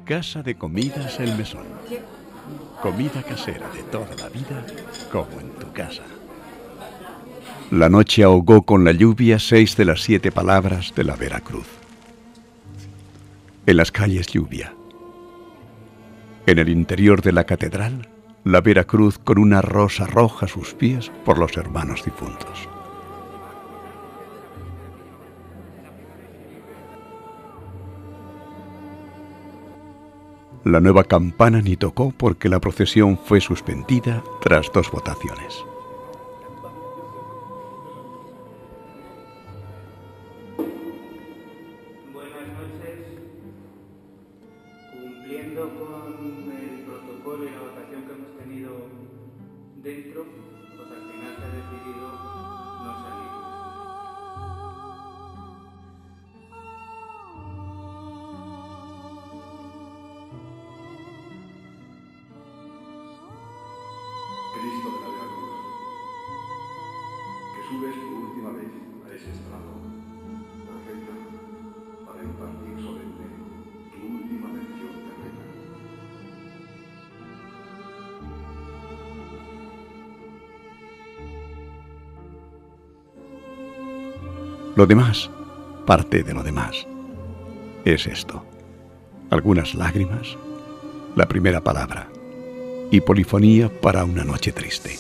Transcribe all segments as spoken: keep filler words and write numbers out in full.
Casa de Comidas El Mesón. Comida casera de toda la vida, como en tu casa. La noche ahogó con la lluvia seis de las siete palabras de la Veracruz. En las calles lluvia. En el interior de la catedral, la Veracruz con una rosa roja a sus pies por los hermanos difuntos. La nueva campana ni tocó porque la procesión fue suspendida tras dos votaciones. Buenas noches. Cumpliendo con el protocolo y la votación que hemos tenido dentro, pues al final se ha decidido no salir. Cristo de la Veracruz, que subes por última vez a ese estrado, profeta, para impartir solemne tu última lección terrena. Lo demás, parte de lo demás, es esto. Algunas lágrimas, la primera palabra y polifonía para una noche triste.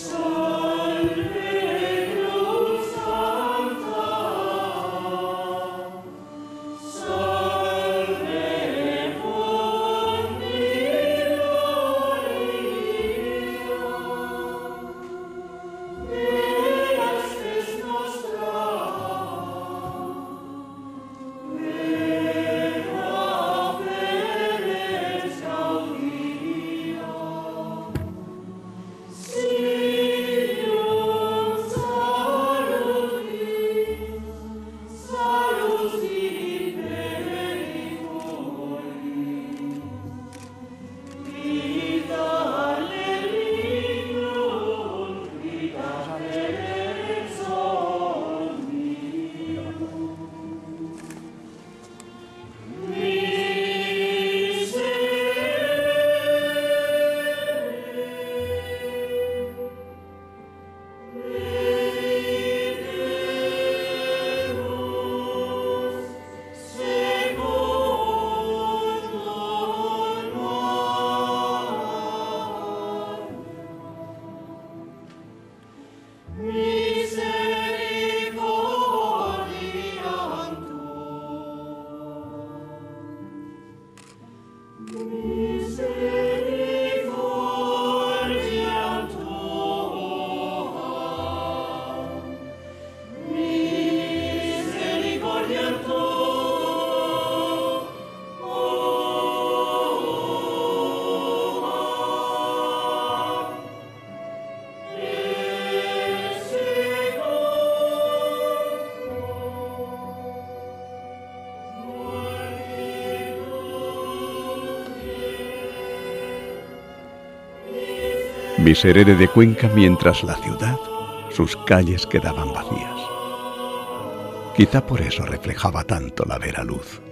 Miserere de Cuenca mientras la ciudad, sus calles quedaban vacías. Quizá por eso reflejaba tanto la Veraluz.